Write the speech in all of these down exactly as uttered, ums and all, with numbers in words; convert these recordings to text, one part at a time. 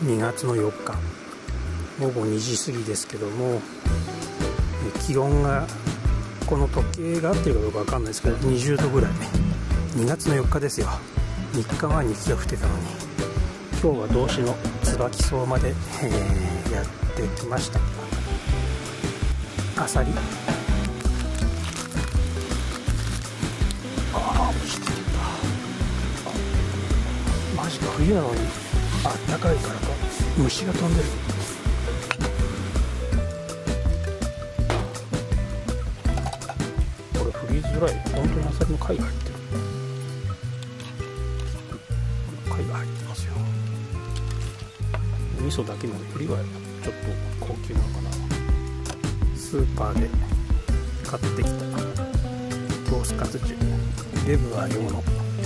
にがつのよっかごごにじ過ぎですけども、気温がこの時計が合ってるかどうか分かんないですけどにじゅうどぐらい。にがつのよっかですよ。みっかまえに雪が降ってたのに、今日は道志の椿荘まで、えー、やってきました。あさり、ああ落ちてるんだ。マジか、冬なのにあったかいからか虫が飛んでる。これ振りづらい。本当にアサリの貝が入ってる。貝が入ってますよ。味噌だけなので振りはちょっと高級なのかな。スーパーで買ってきたロースカツ重、レブは揚げ物。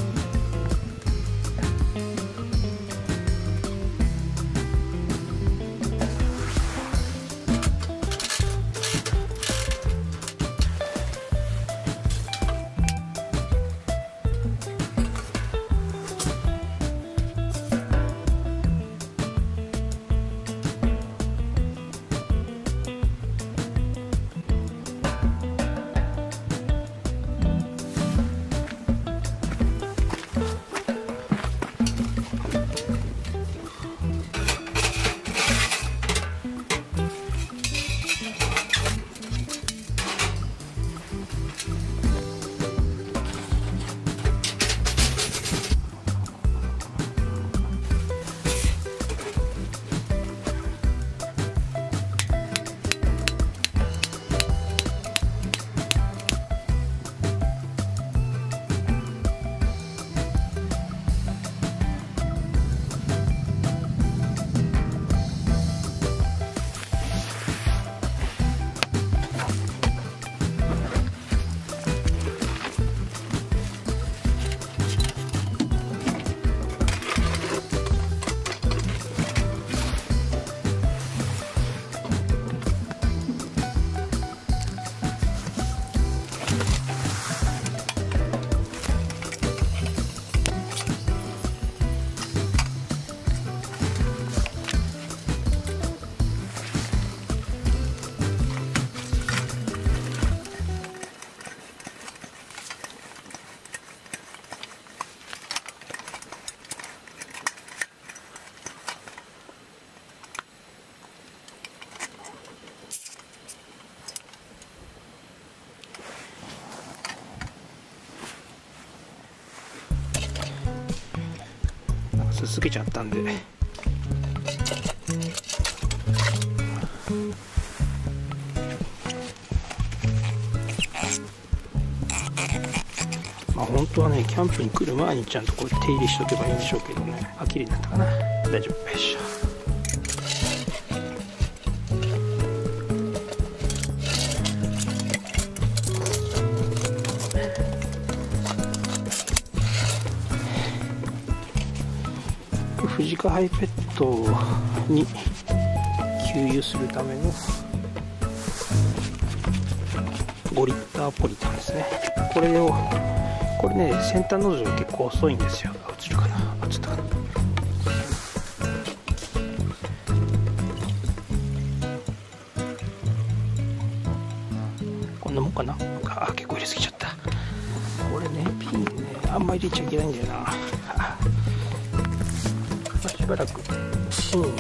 すすけちゃったんで、まあ本当はね、キャンプに来る前にちゃんとこう手入れしとけばいいんでしょうけどね。あ、綺麗になったかな。大丈夫。よいしょ。フジカハイペットに給油するためのごリッターポリタンですね。これをこれね、先端ノズルが結構遅いんですよ。映るかな。映ったかな。こんなもんかな。あ、結構入れすぎちゃった。これね、ピンでね、あんまり入れちゃいけないんだよな。しばらく芯に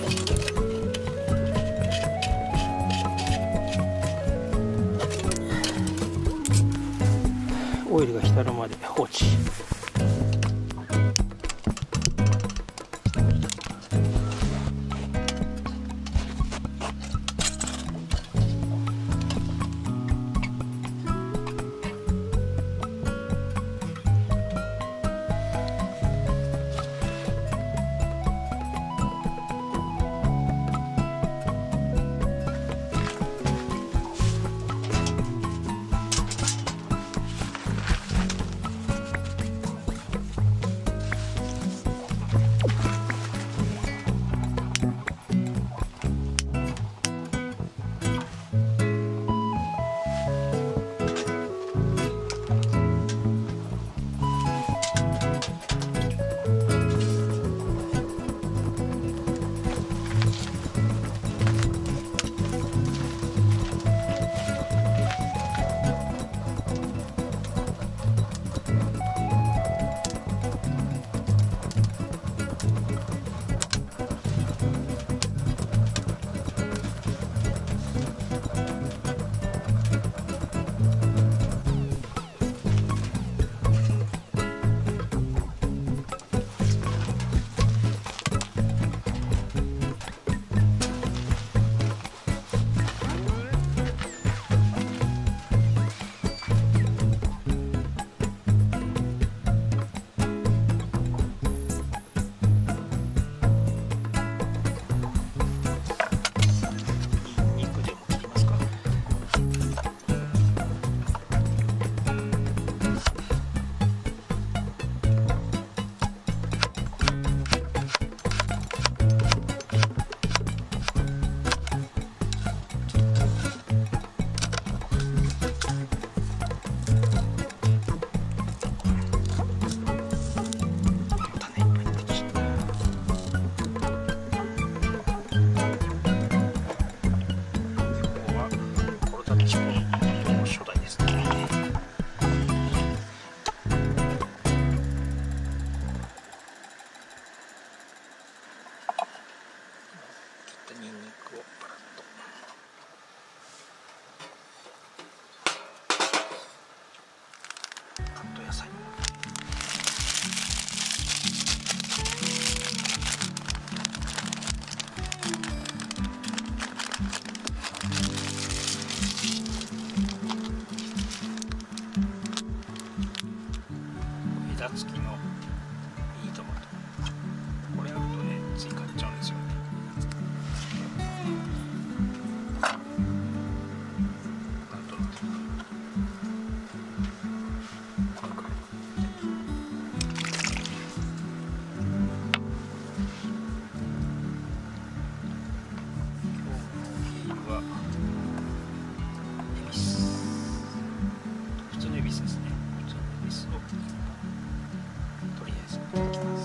オイルが浸るまで放置。 パラッと。カット野菜。枝付きのミニトマト。これあるとね、つい買っちゃうんですよね。なんとなくこのくらい。今日のお昼はエビス。普通のエビスですね。普通のエビスをとりあえずいただきます。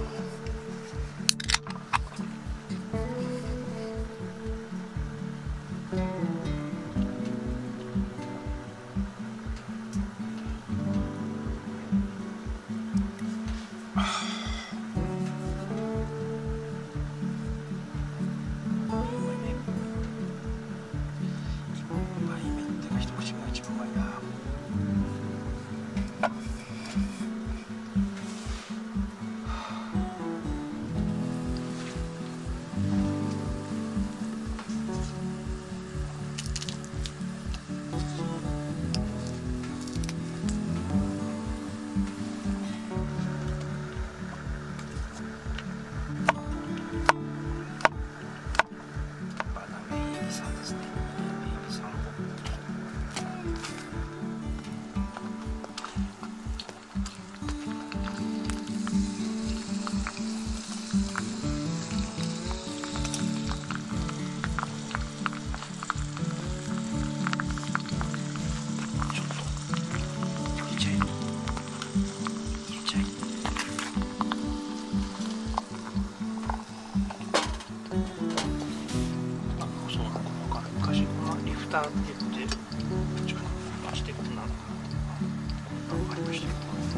リフターって言って、ちょっと回してこんなのかなって分かりましたけど、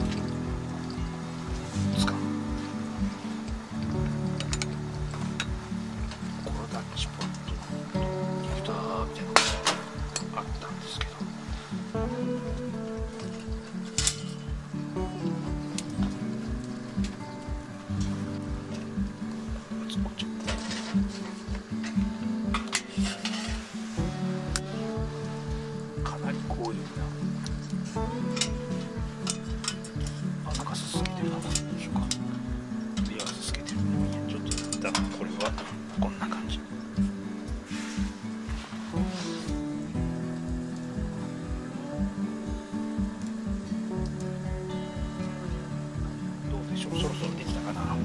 つかむコロダッチポットリフターみたいなのがあったんですけど、つっこっちゃう。こういうな、あ、なんかすすけてるな、どうしようか。とりあえずすすけてる。ちょっと一旦これはこんな感じ。どうでしょう、そろそろできたかな。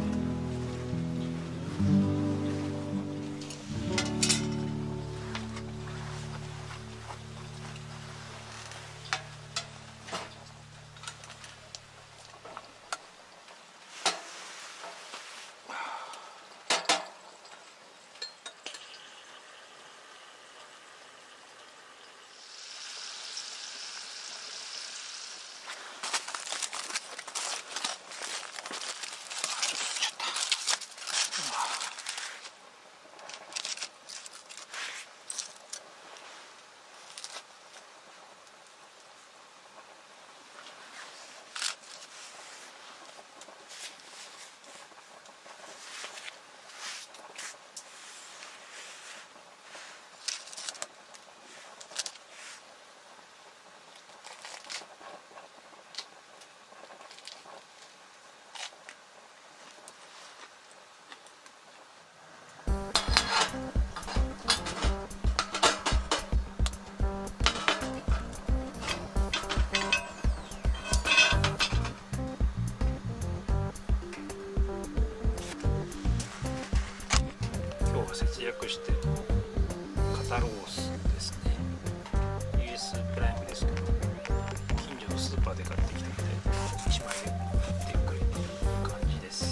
節約して肩ロースですね。 ユーエス プライムですけど、近所のスーパーで買ってきたのでいちまいで売ってくれる感じです。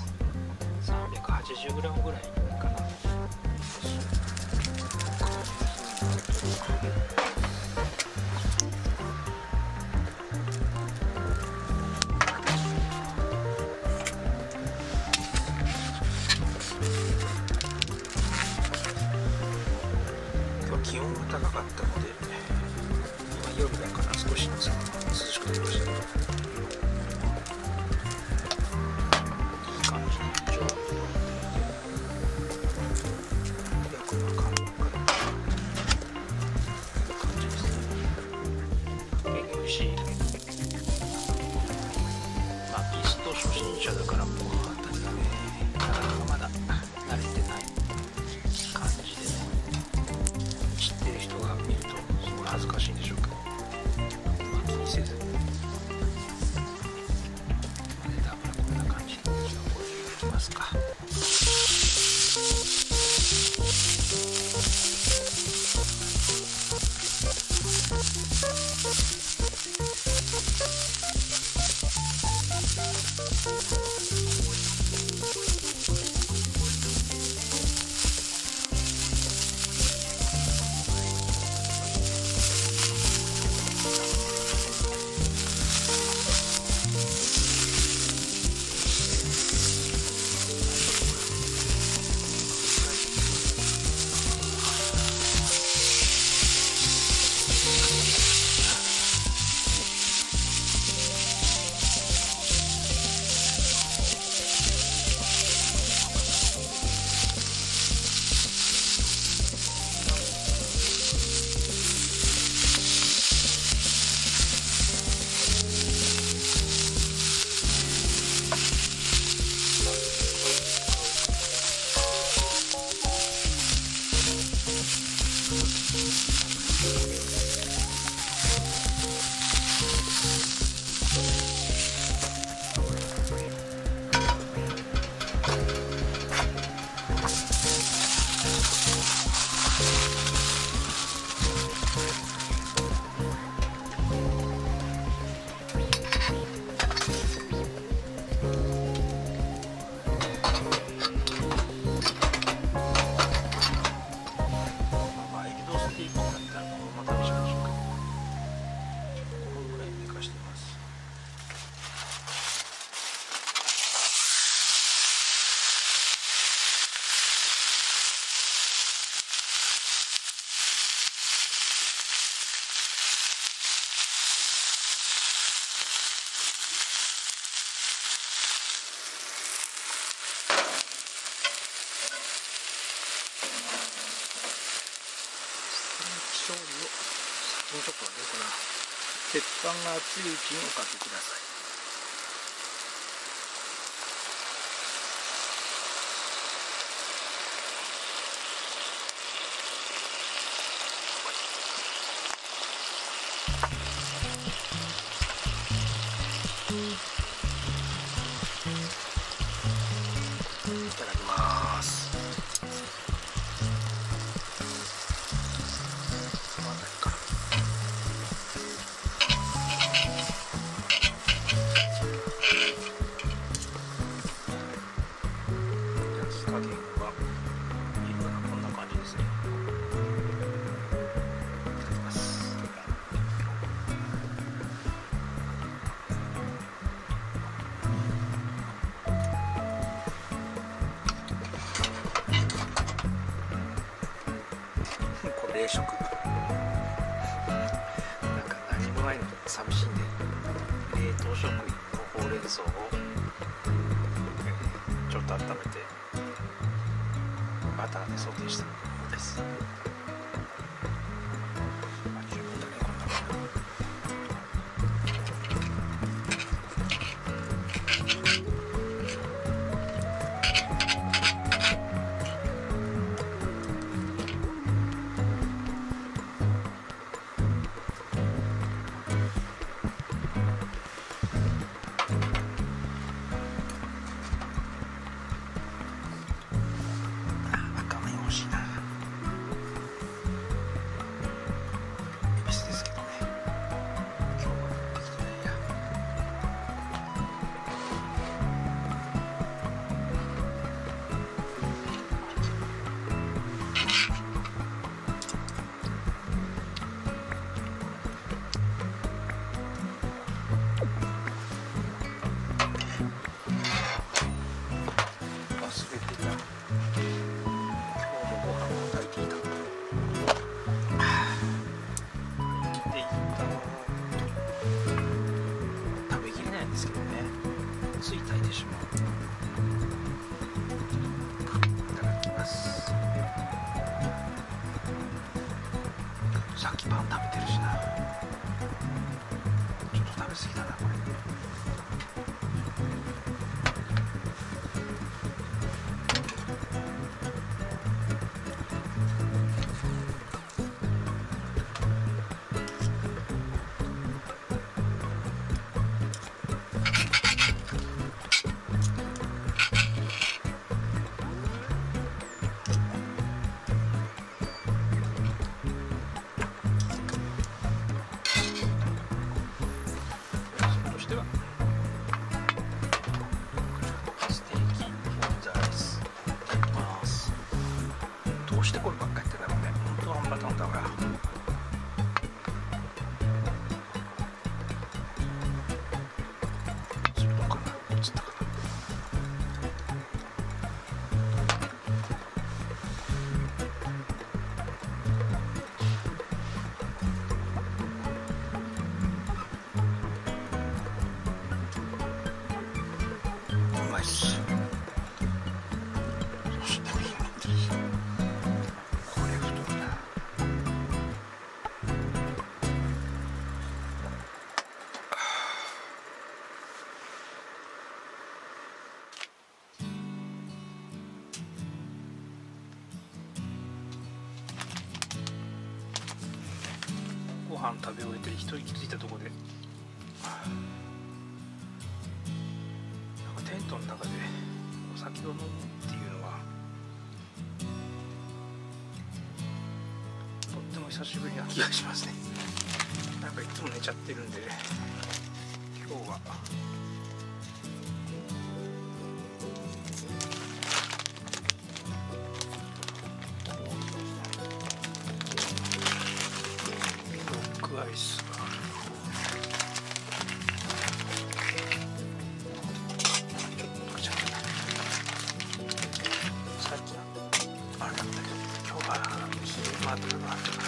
さんびゃくはちじゅうグラム ぐらいかな。 なかったので、今夜だから少し涼しくなりました。いい感じに上手になっていて、役の感覚がいい感じですね。結構美味しい。まあピスト初心者だからもう私がね、なかなかまだ慣れてない感じでね、知ってる人が見るとすごい恥ずかしいんでしょうけど、まあ、気にせずに、まあね、だからこんな感じでじゃあこれでいきますか。調理を先にちょっとね、これ鉄板が熱いうちにおかけください。いただきます。加減は色がこんな感じですね。いただきます。これ冷食。なんか何もないので寂しいんで、冷凍食品のほうれん草をちょっと温めてバターでソテーしたものです。まあ、十分だね、こんなもの。赤麺欲しいな。 すぎだなこれ。どうしてこればっかりやってんだろうね。本当は半端なんだから。ちょっとかな、落ちたかな。うまいっす。ご飯食べ終えて一息ついたところで、なんかテントの中でお酒を飲むっていうのはとっても久しぶりな気がしますね。なんかいつも寝ちゃってるんで、今日はアイスがある。ちょっとちゃった。さっきあれだったけど、今日は昼間とか